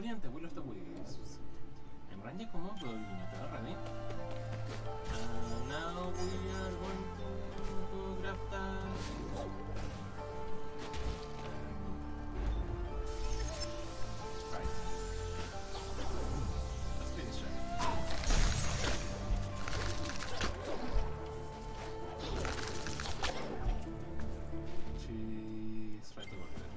Brilliant, the will of the wisps. I'm running command for unit already. Now we are going to grab that. Right. Let's finish it. She's right over there.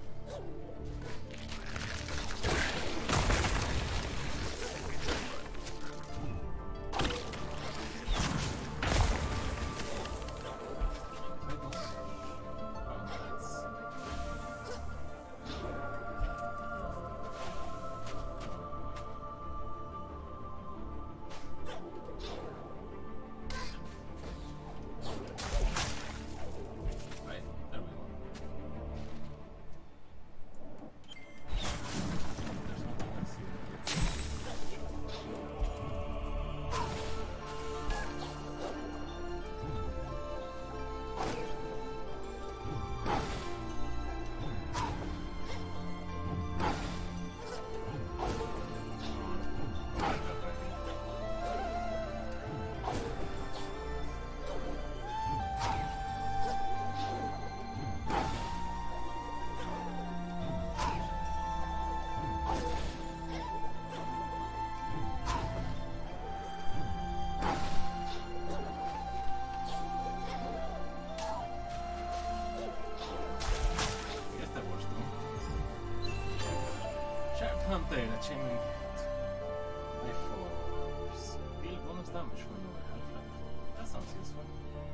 Hunter achievement. Life force. Deal bonus damage when you are half-life. That sounds useful.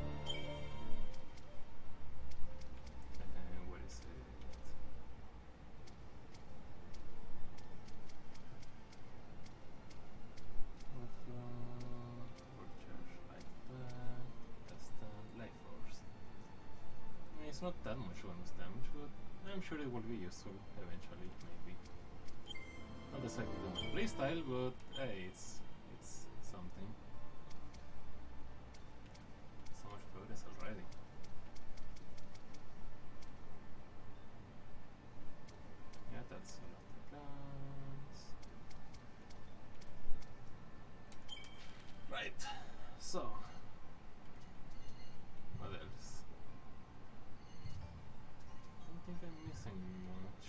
Where is it? Recharge life back. Constant life force. I mean, it's not that much bonus damage, but I'm sure it will be useful eventually, maybe. Not exactly the playstyle, but hey, it's something. So much progress already. Yeah, that's all of the plans. Right. So, what else? I don't think I'm missing much.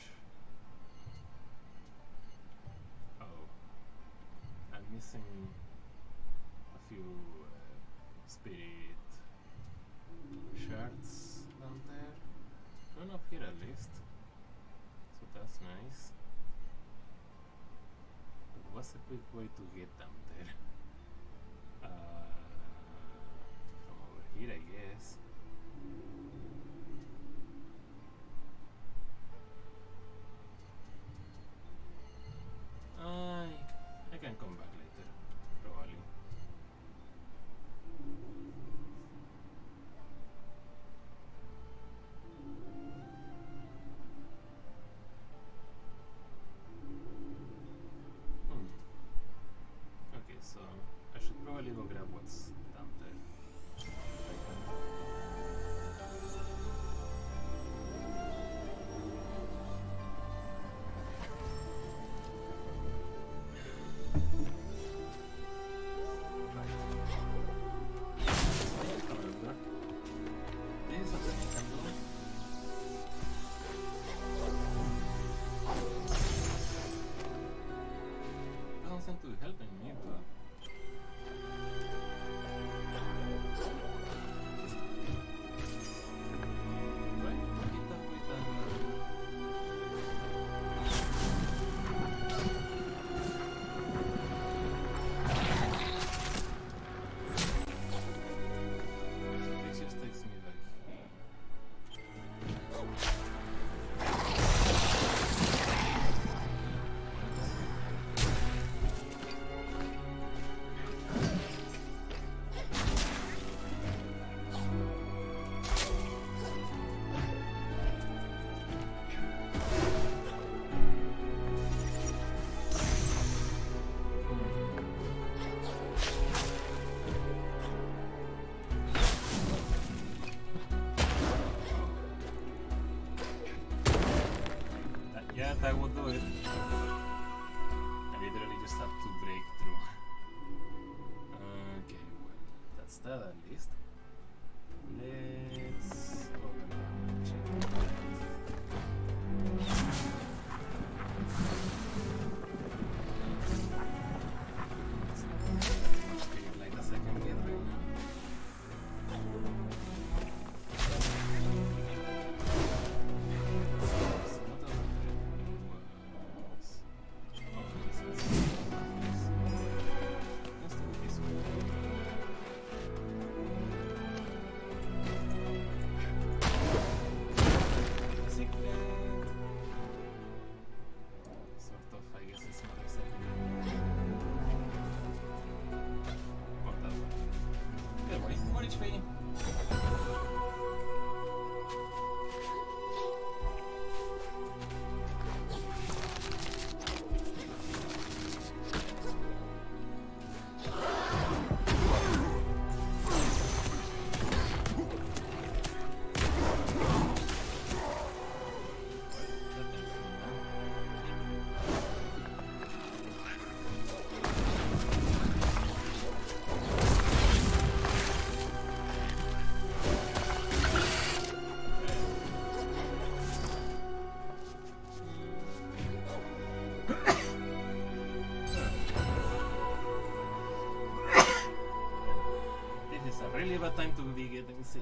I'm missing a few spirit shards down there. None up here at least. So that's nice. But what's a quick way to get down there? From over here, I guess. I can come back later, probably. Okay, so I should probably go grab what's down there. To helping me, but Yeah, that will do it. just have to break through. Okay, well, that's that at least. Let's check. Spirit light as I can get right now. Really bad time to be getting sick.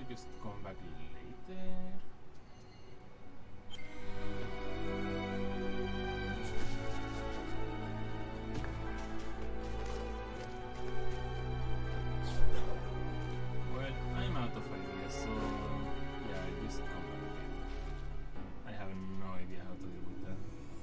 to just come back later? Well, I'm out of ideas, so yeah, I just come back later. I have no idea how to deal with that.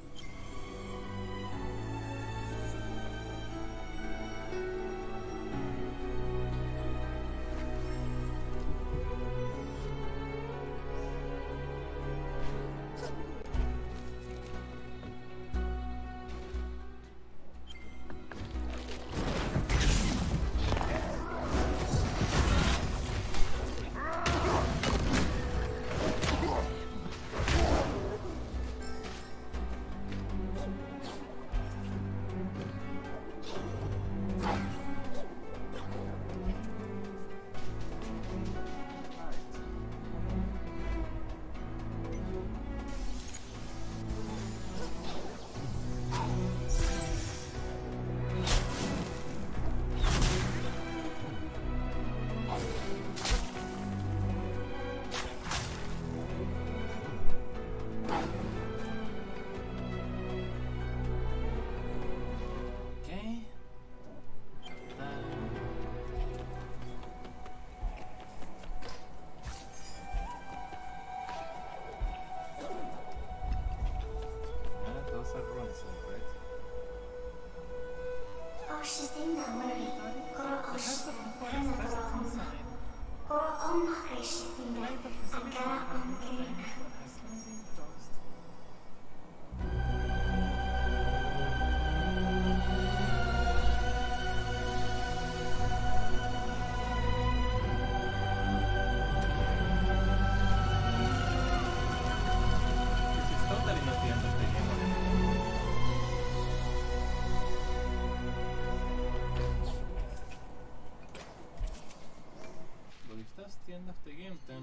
The end of the game, then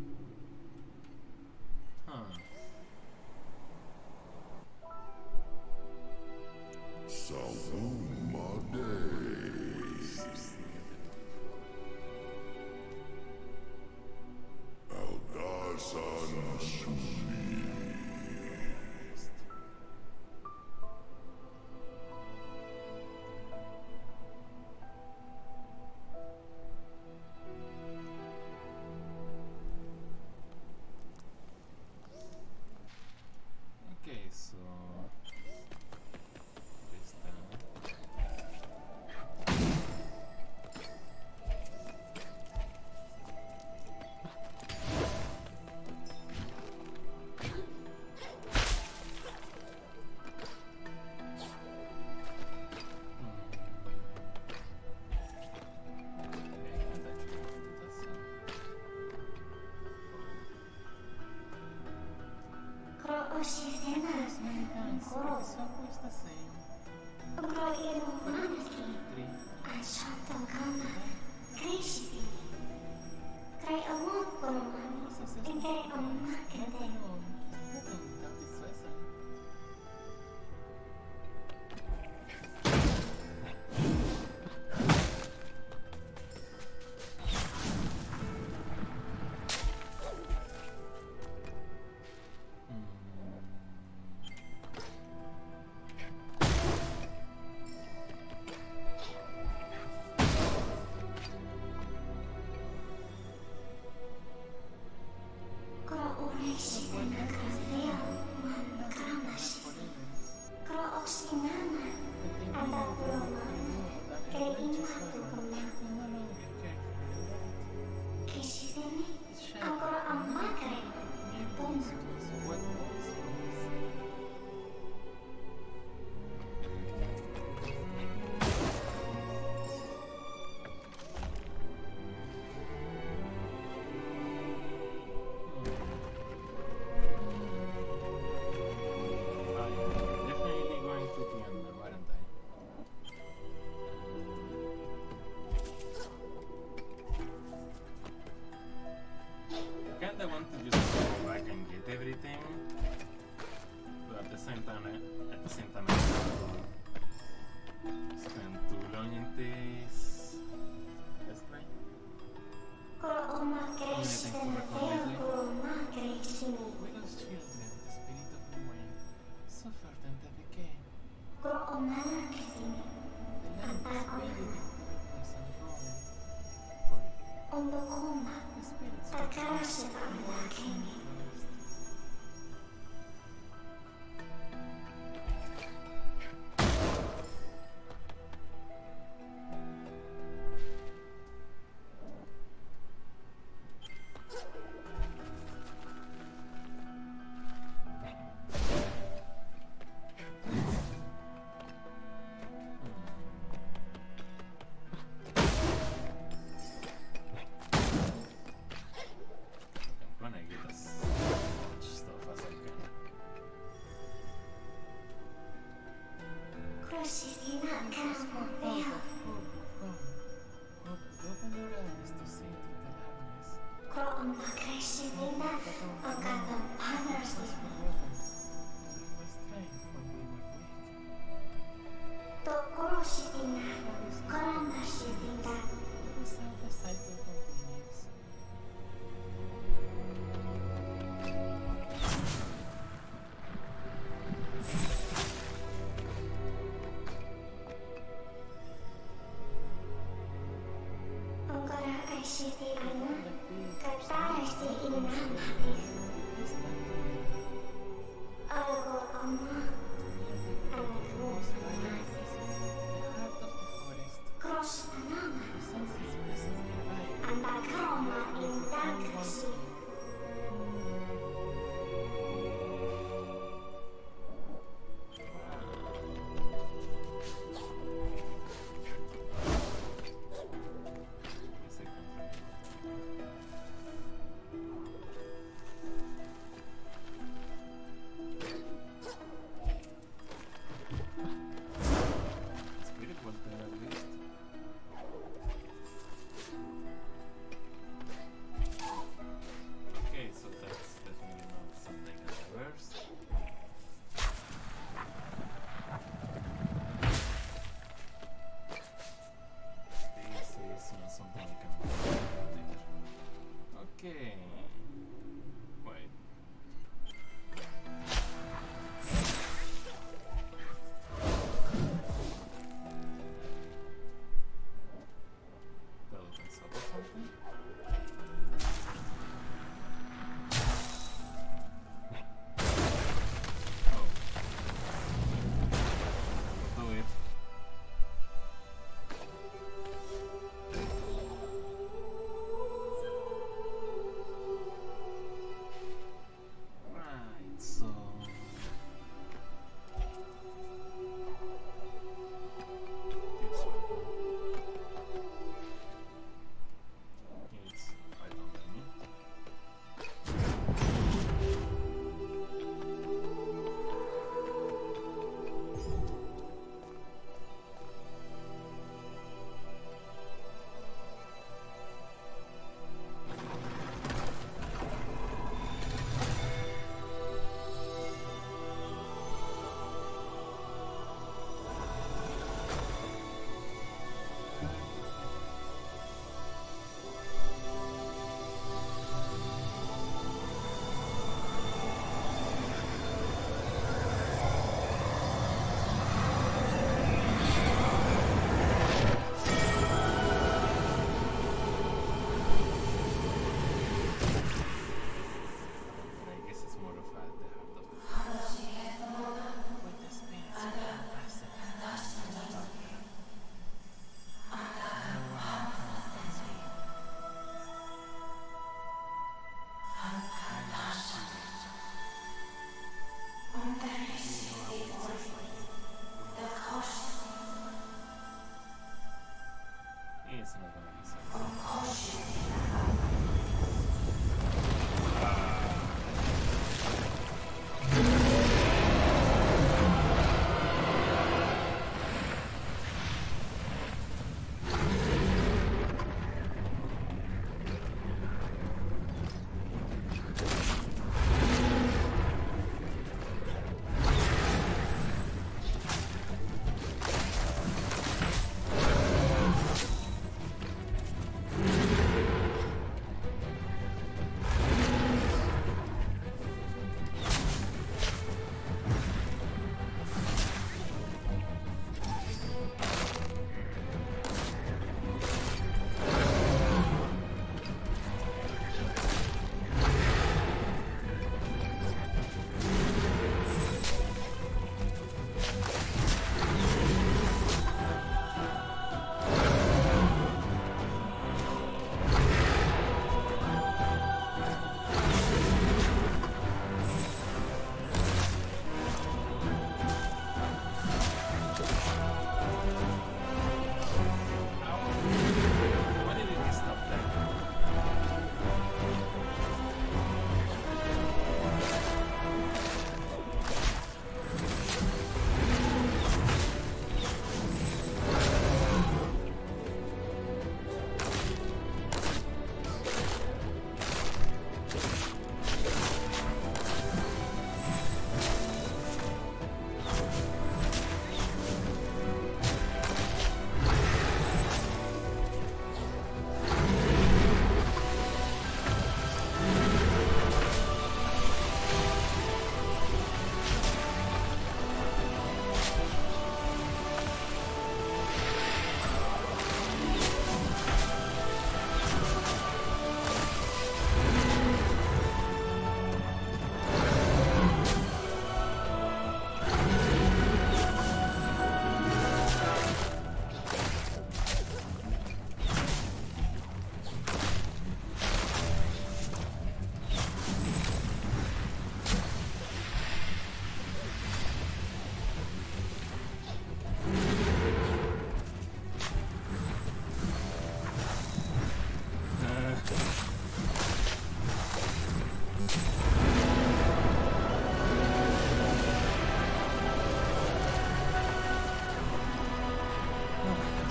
I want to just go back and get everything, but at the same time, I spend too long in this. Let's play. anything for record lately? Widow's children, the spirit of the wind, suffered and decay. The land is bathed in darkness and ruin. The spirits of the forest.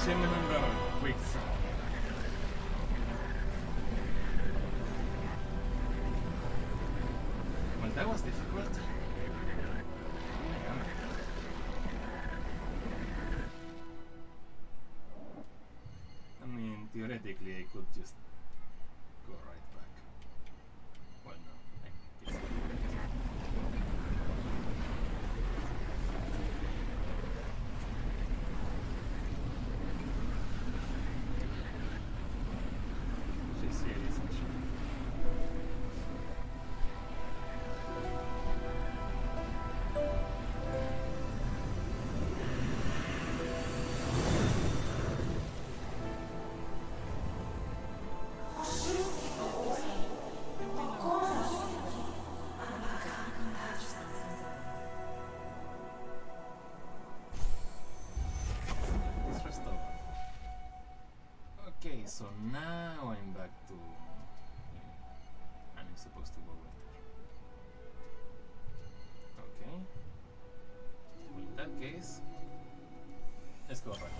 Achievement number quick. Well, that was difficult. I mean, theoretically, I could just go right back. Well, no, I guess. She's serious, actually. Okay, so now I'm back to... and I'm supposed to go over there. Okay. Well, in that case, let's go back.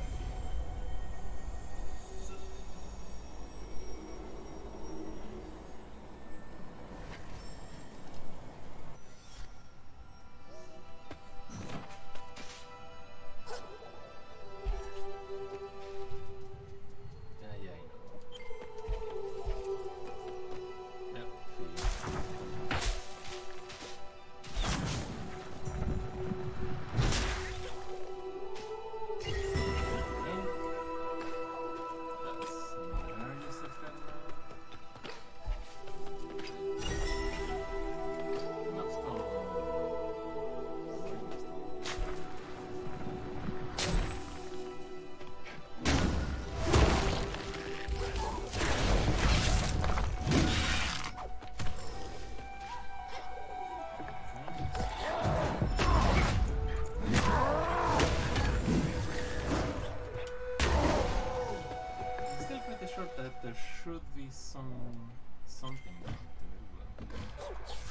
There should be something down there.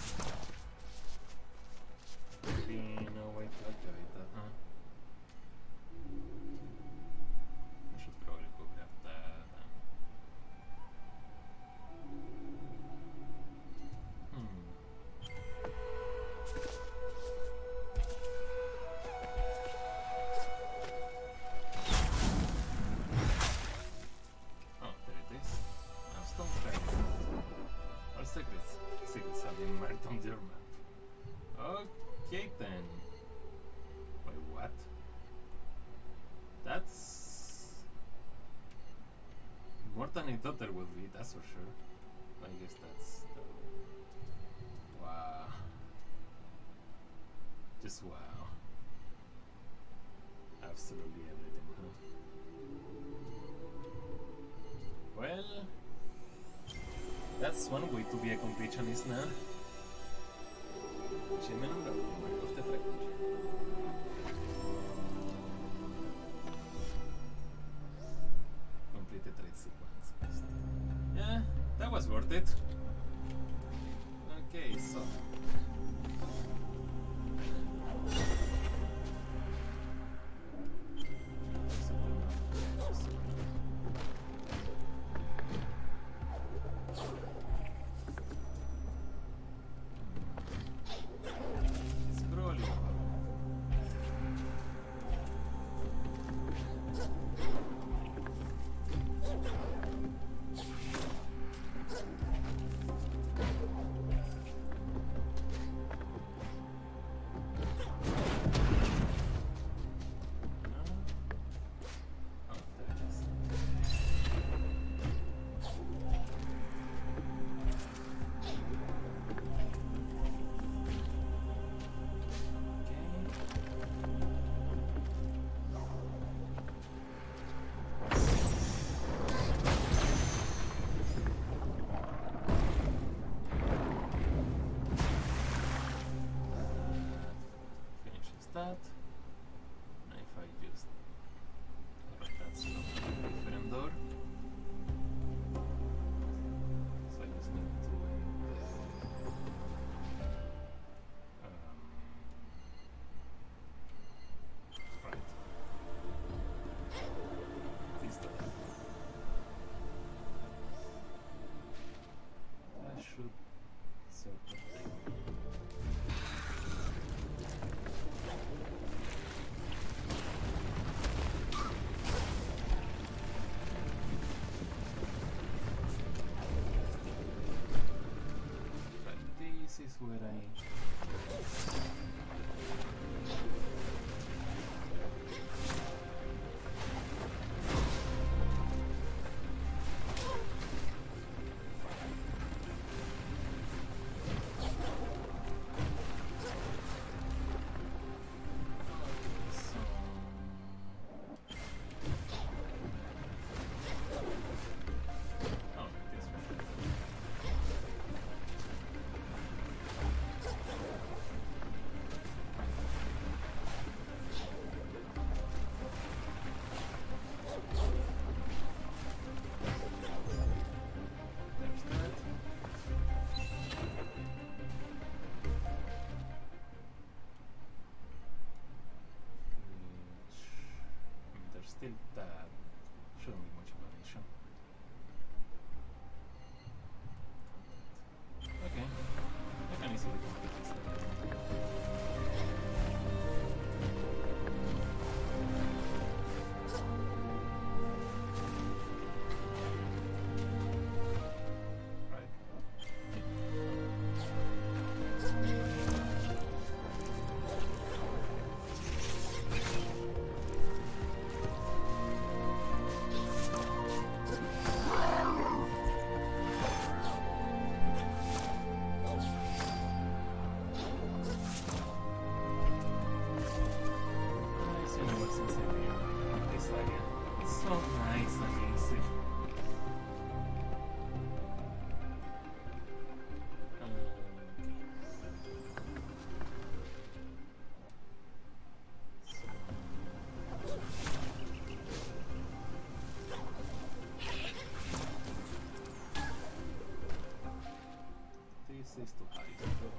Maybe no way to activate that, huh? I should probably go grab that. Secrets have been marked on your map. Okay then. Wait, what? That's more than I thought there would be, that's for sure. I guess that's the... Wow. Just wow. Absolutely everything, huh? Well, that's one way to be a completionist now. Achievement number 1 of the track. Complete the trade sequence quest. Yeah, that was worth it. Okay, so... sort of thing. This is where still that shouldn't be much of an issue. Okay, I can easily complete this level. This is too high.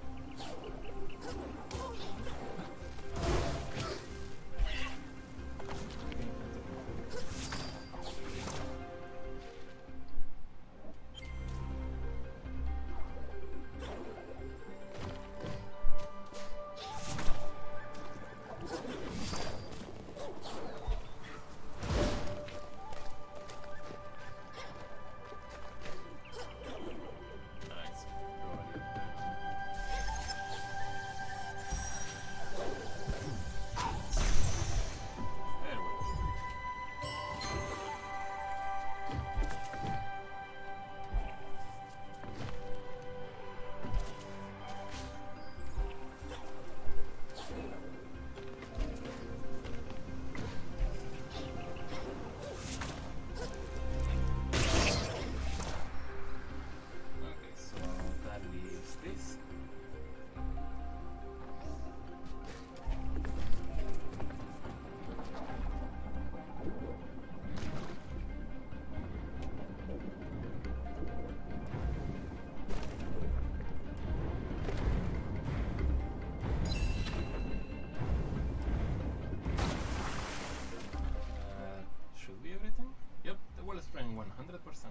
Strength 100%.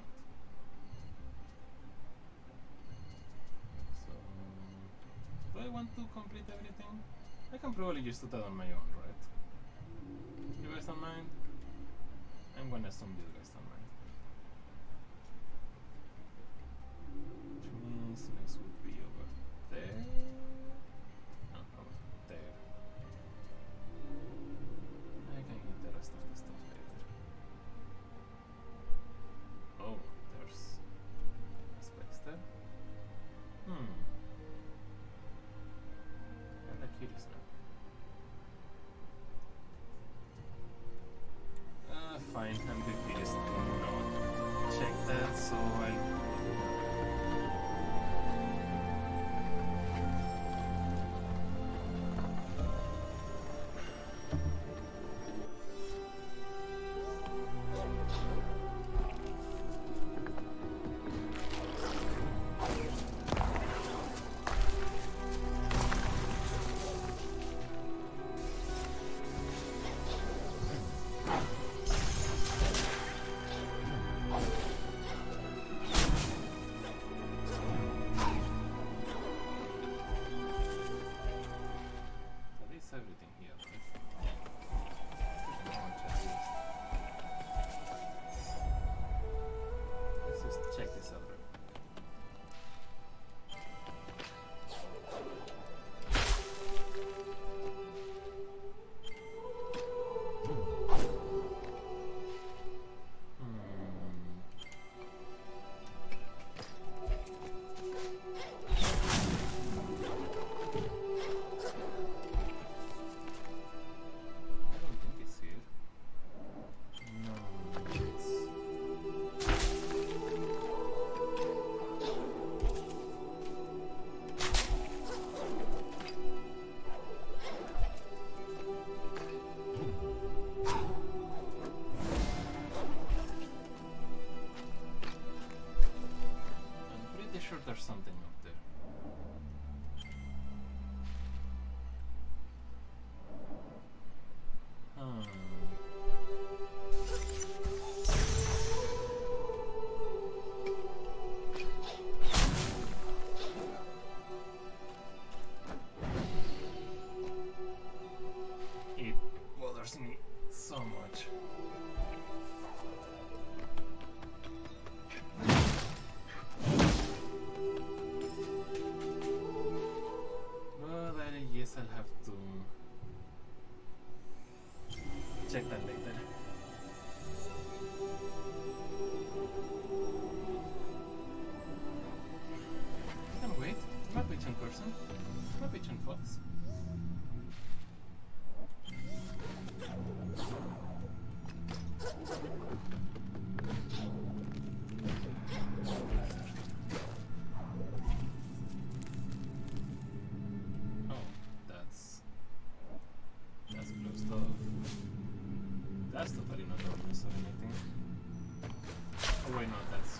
So, do I want to complete everything? I can probably just do that on my own, right? You guys don't mind? I'm gonna assume you guys don't mind. Which means next would be over there. No, over there. I can get the rest of the stuff later. Oh, there's a space there. I'm curious now. Fine, I'm a bit curious. I want to check that, so I'll... check that later. Can wait. My pitch in person. My pitch in fox. That's totally not obvious or anything. Oh wait, no, that's...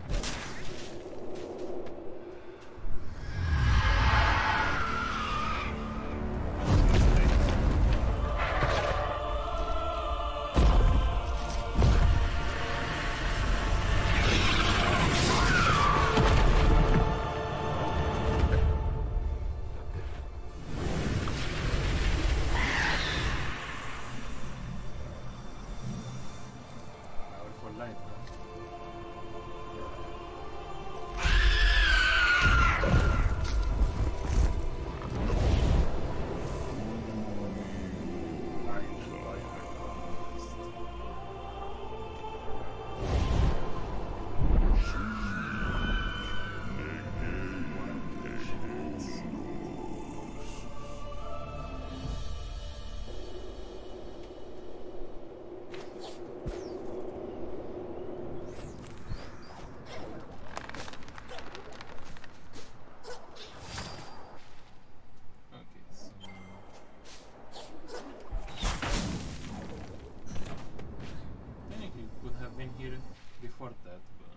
Before that, but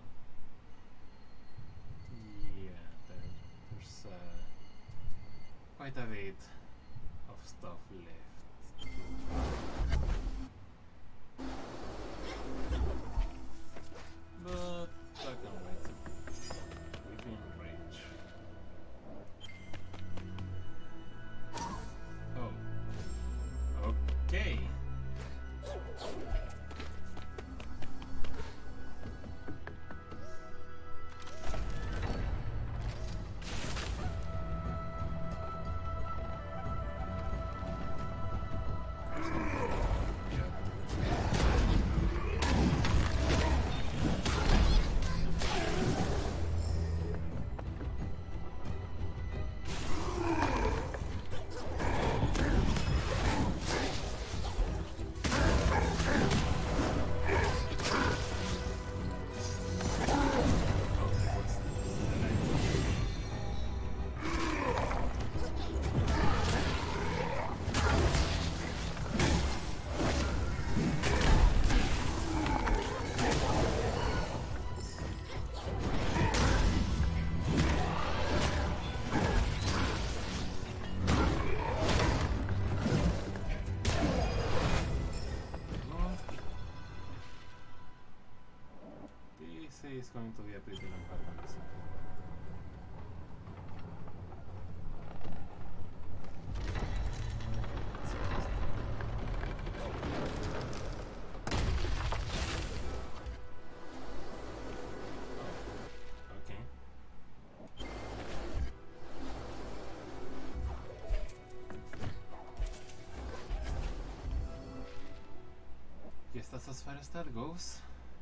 yeah, there's quite a bit of stuff left. But I can wait. Within range. Oh. Okay. It's going to be a pretty long part on this. Okay. Guess that's as far as that goes.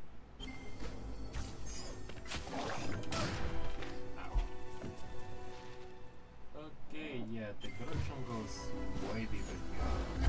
Okay, yeah, the corruption goes way deeper here.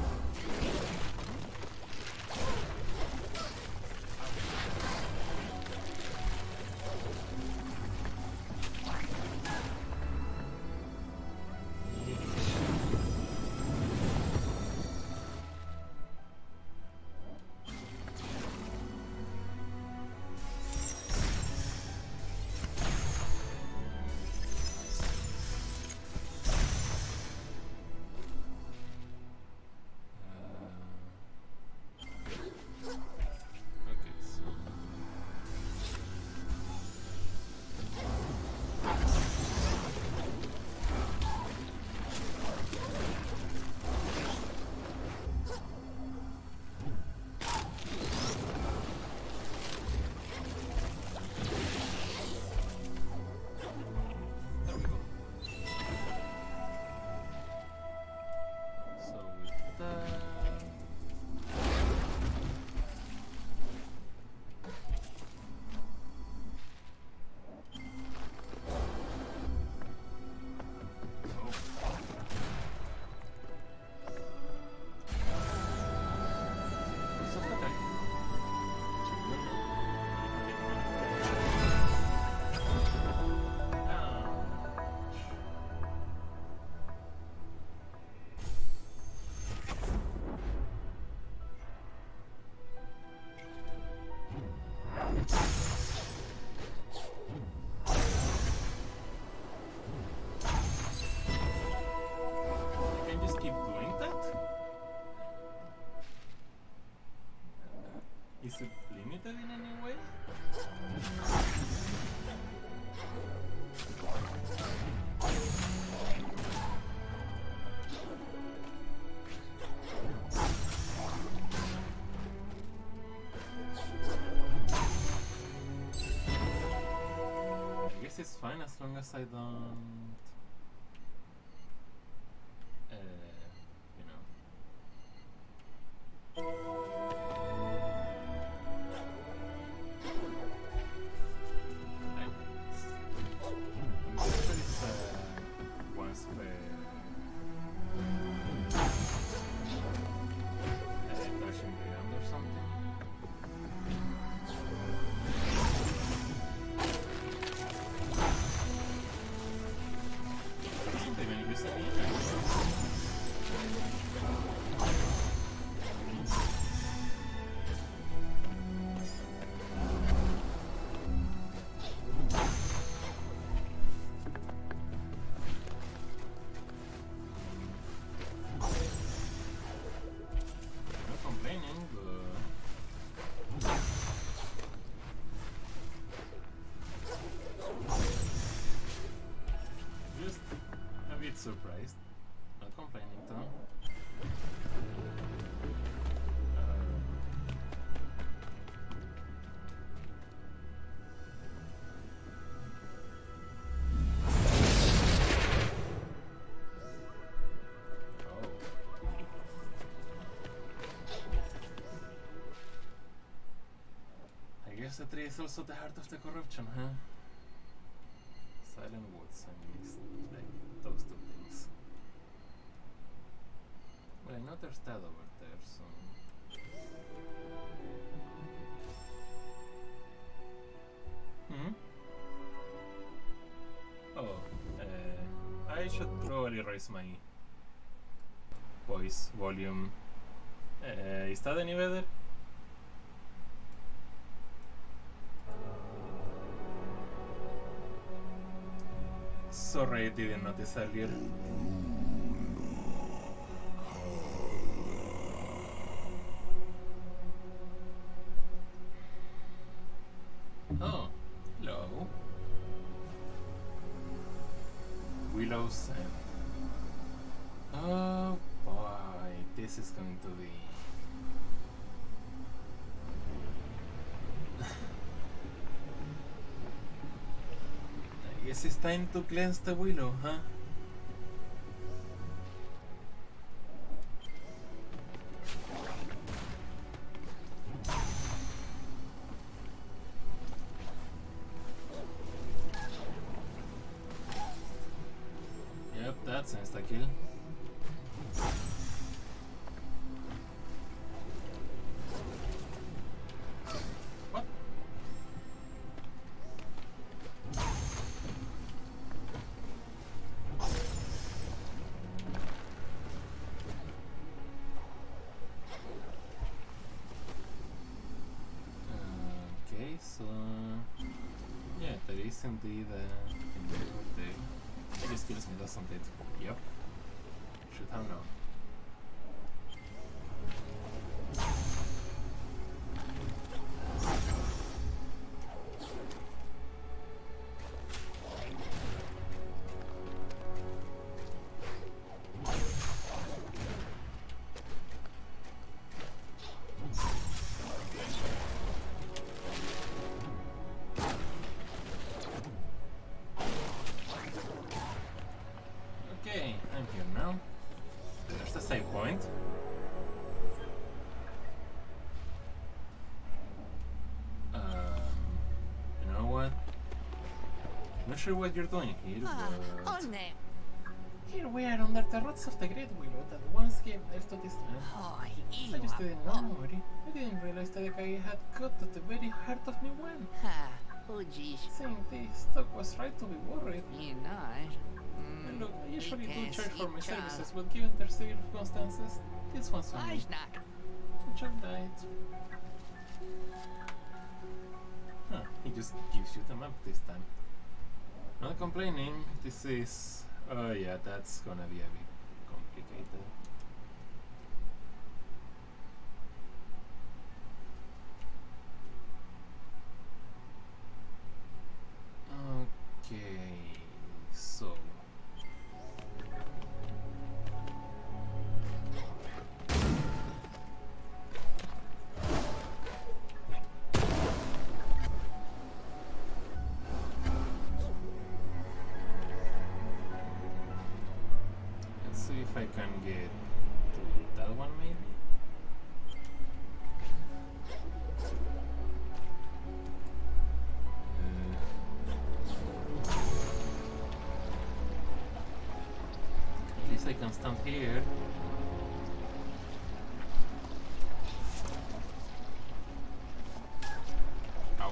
long as I don't, you know. I'm sure it's Wisp touching the ground or something. Surprised, not complaining though. I guess the tree is also the heart of the corruption, huh? Silent woods, I mean, it's like those two things. Well, I know there's that over there, so... Oh, I should probably raise my voice volume. Is that any better? Sorry, I didn't notice earlier. Oh, hello. Willow's End. Oh boy, this is going to be... I guess it's time to cleanse the willow, huh? Yep, that's insta-kill. What? Okay, so... yeah, there is indeed a over there. It just kills me, doesn't it? Yep. Should have known. Okay, I'm here now. There's the save point. You know what? I'm not sure what you're doing here, but... Here we are under the roots of the Great Willow that once gave life to this land. I just didn't know, Mori. I didn't realize that the guy had got to the very heart of me when. Seeing this, Doc was right to be worried. And look, I usually do charge for my services, but given their circumstances, this one's on me. The job died. Huh, he just gives you the map this time. Not complaining, this is... oh yeah, that's gonna be a bit complicated. Okay, so... I can get to that one maybe. At least I can stand here. Ow.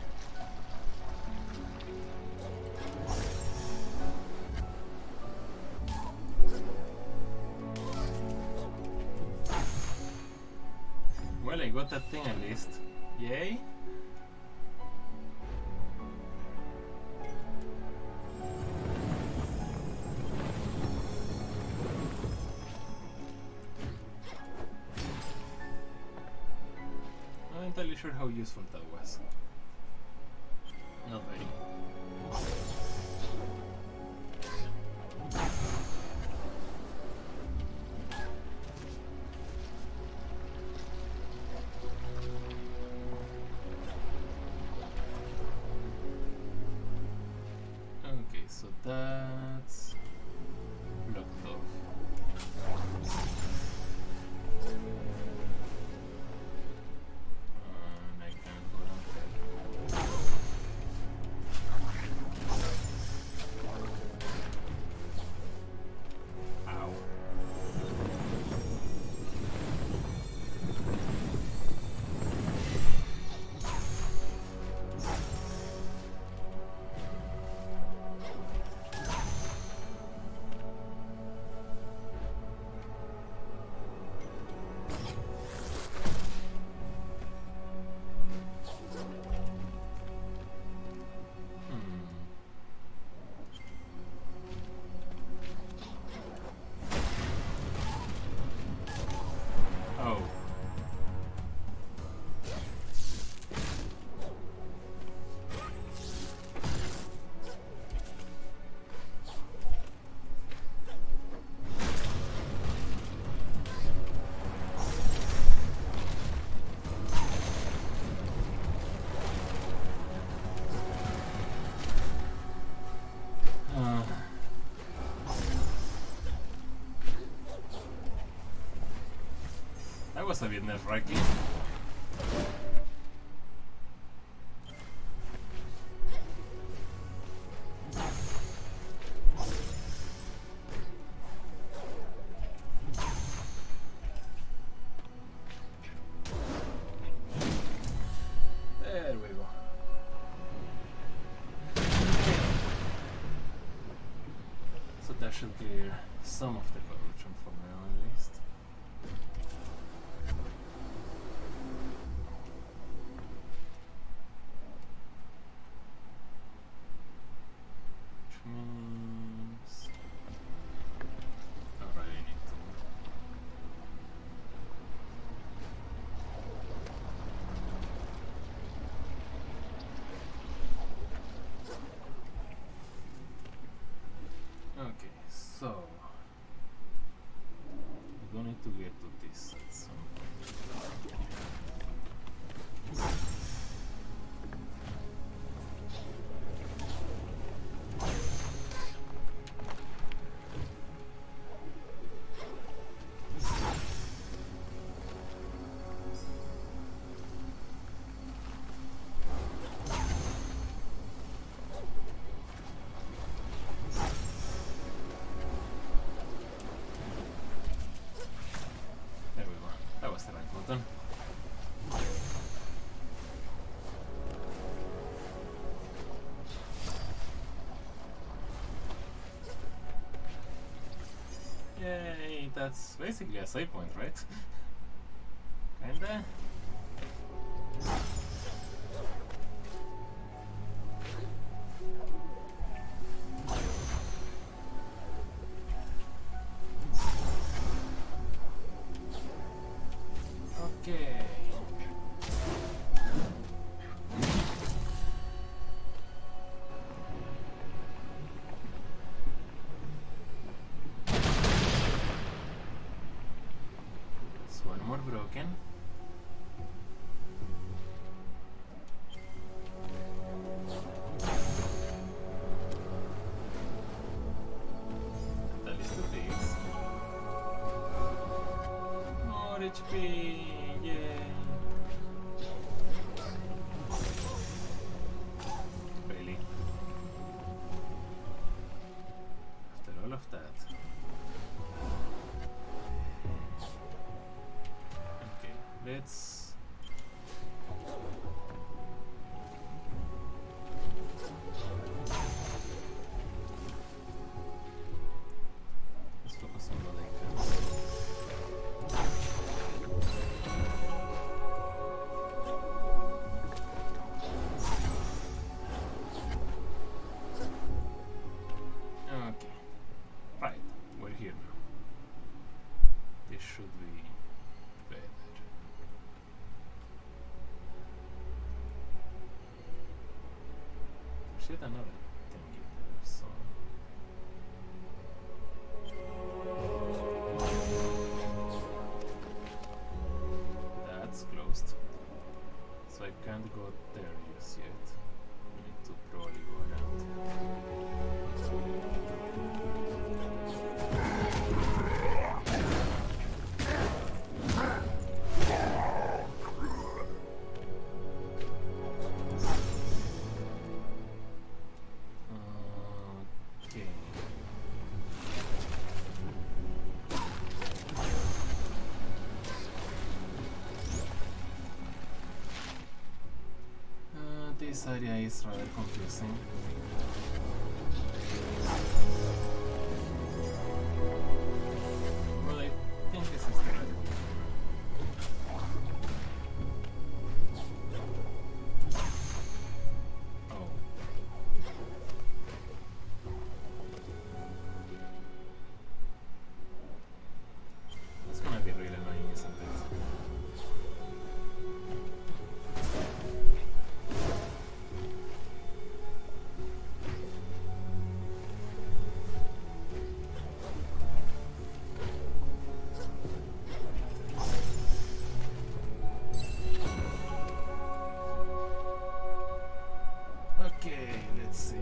Well, I got that thing at least. Yay! Not entirely sure how useful that was. Not very. Okay, so that's blocked off. And I can't go down there. Ow. Oh. That was a bit nerve-wracking. There we go. So that should clear some of the corruption for now at least. Which means I really need to. Okay, so we're going to get to this at some point. There we go. That was the right button. Yay, that's basically a save point, right? Kinda. Okay. It's one more broken. At least it is. HP! Yay! Really? After all of that. Okay, let's... let's focus on what I can. Okay. Right, we're here now. This should be better. There's yet another thingy there, so... that's closed. So I can't go there just yet. I need to probably go around. Okay. This area is rather confusing. Well, I think this is the right way. Oh. That's gonna be really annoying, isn't it? Okay, let's see.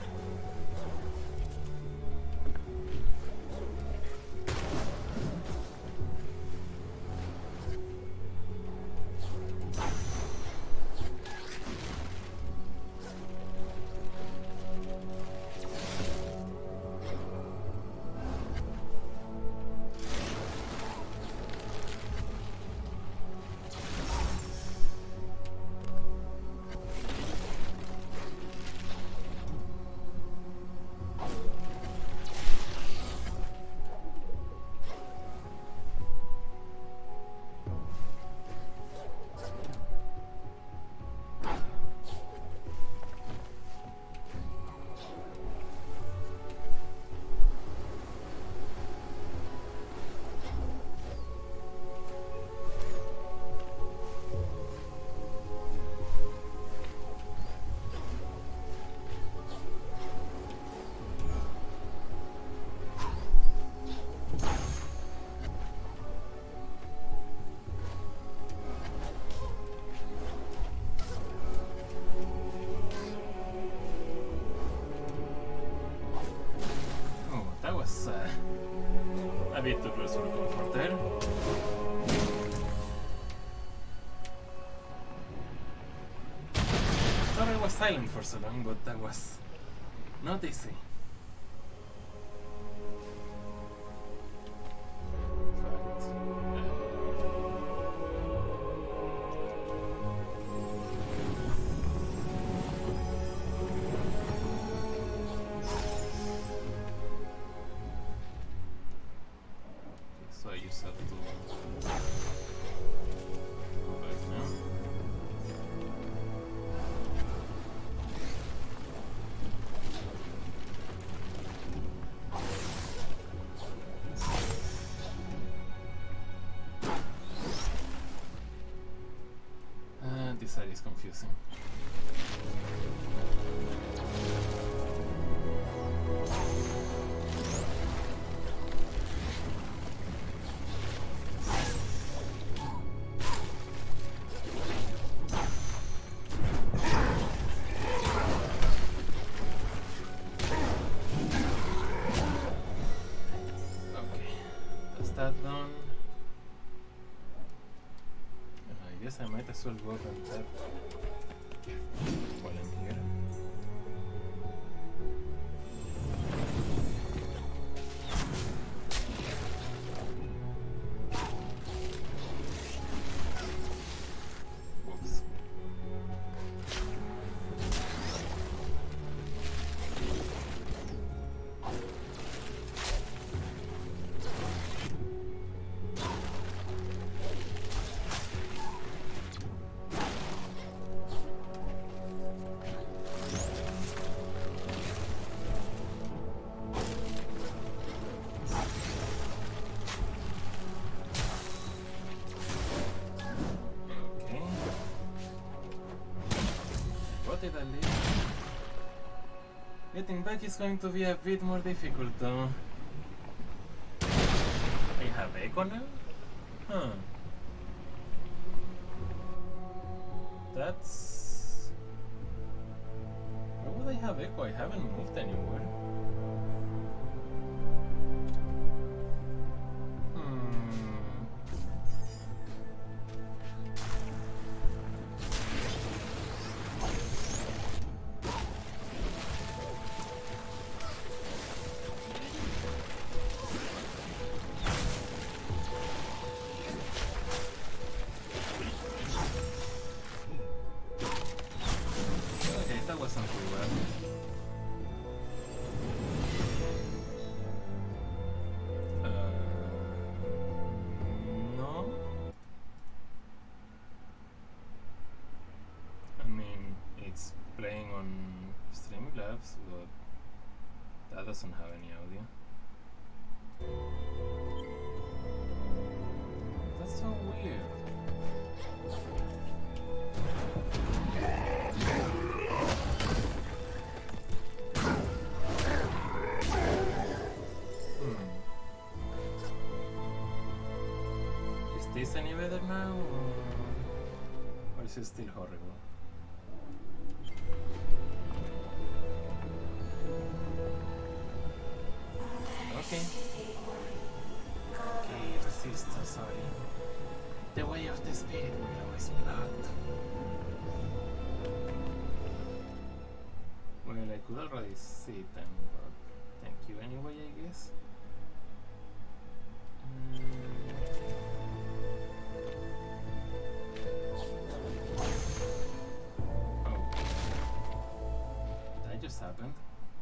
A bit too close for comfort there. Sorry I was silent for so long, but that was not easy. So I just have to go back now. This area is confusing. guess I might as well go and tap while I'm here. Whoops. Getting back is going to be a bit more difficult though. I have echo now? Huh. That's... Why would I have echo? I haven't moved anywhere. That doesn't have any audio. That's so weird. Is this any better now? Or is it still horrible? Okay. Okay, resist, sorry. The way of the spirit will is blocked. Well, I could already see them, but thank you anyway, I guess. Oh. That just happened.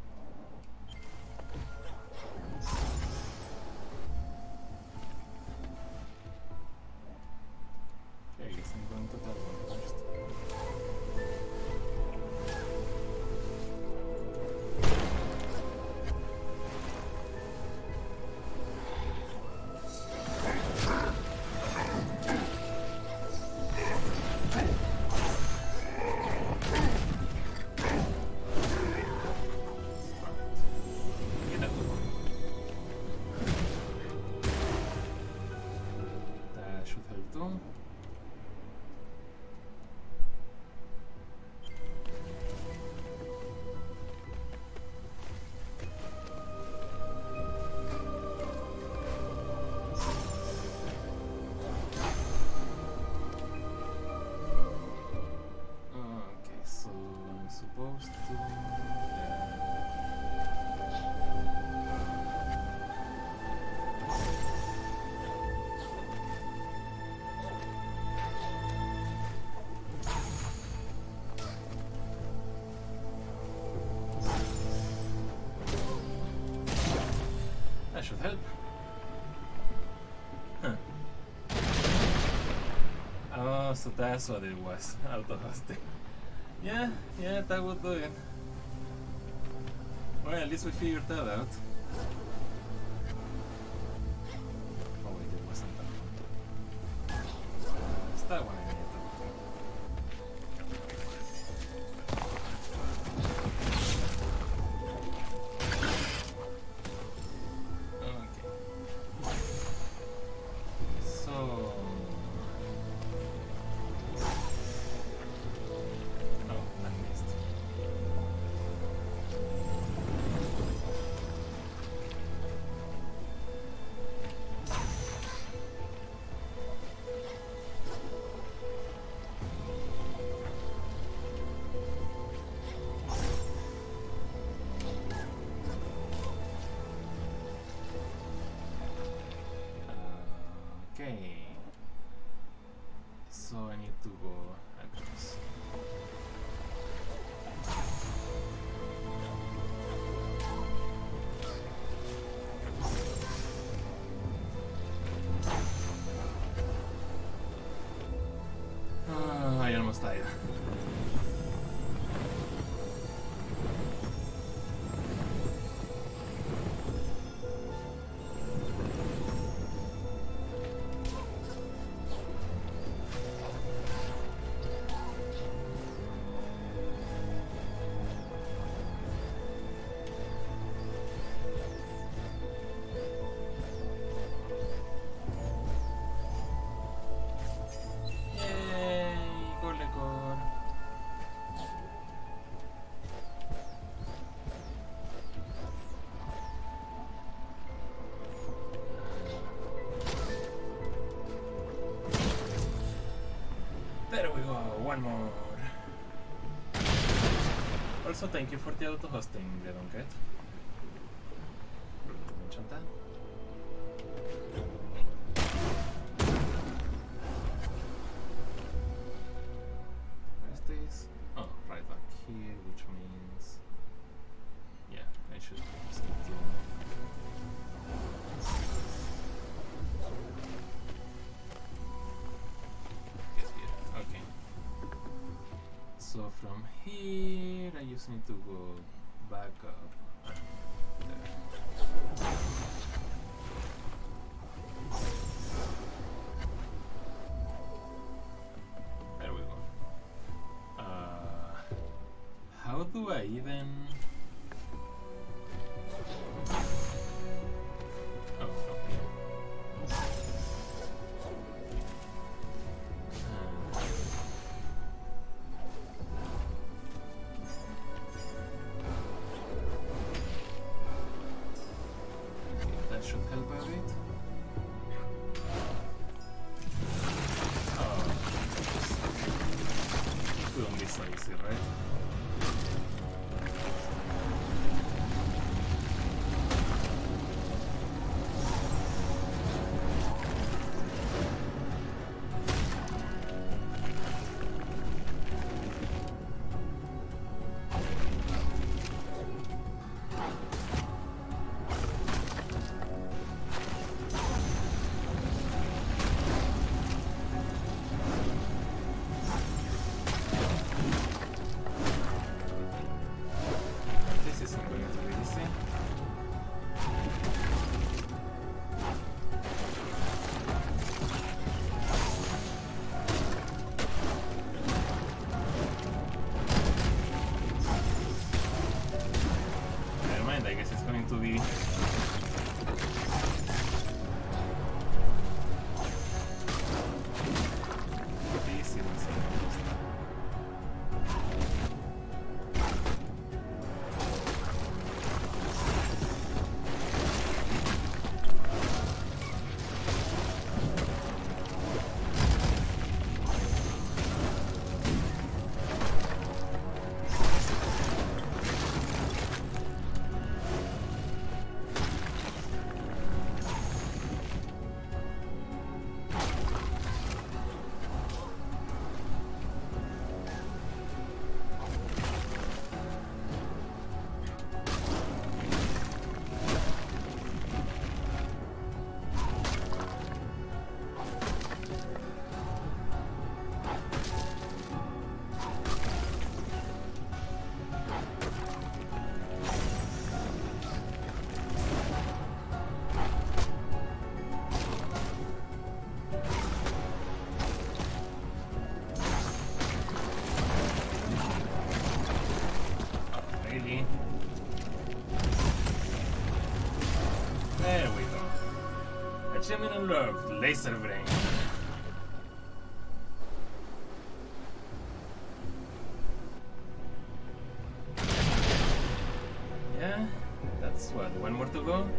That should help. Huh. Oh, so that's what it was. Auto-hosting. Yeah, that would do it. Well, at least we figured that out. Oh wait, it wasn't that one. It's that one I need to Also, thank you for the auto-hosting, Redonket. Mention that. Where's this? Oh, right back here, which means... yeah, I should just need to... get here, okay. So from here, I just need to go back up. There. There we go. How do I even... oh, okay. That should help a bit. Oh, couldn't be so easy, right? Achievement unlocked, laser brain. Yeah, that's what, one more to go?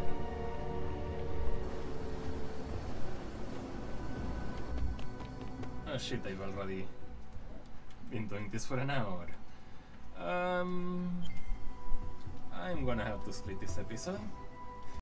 Oh shit, I've already been doing this for an hour. I'm gonna have to split this episode.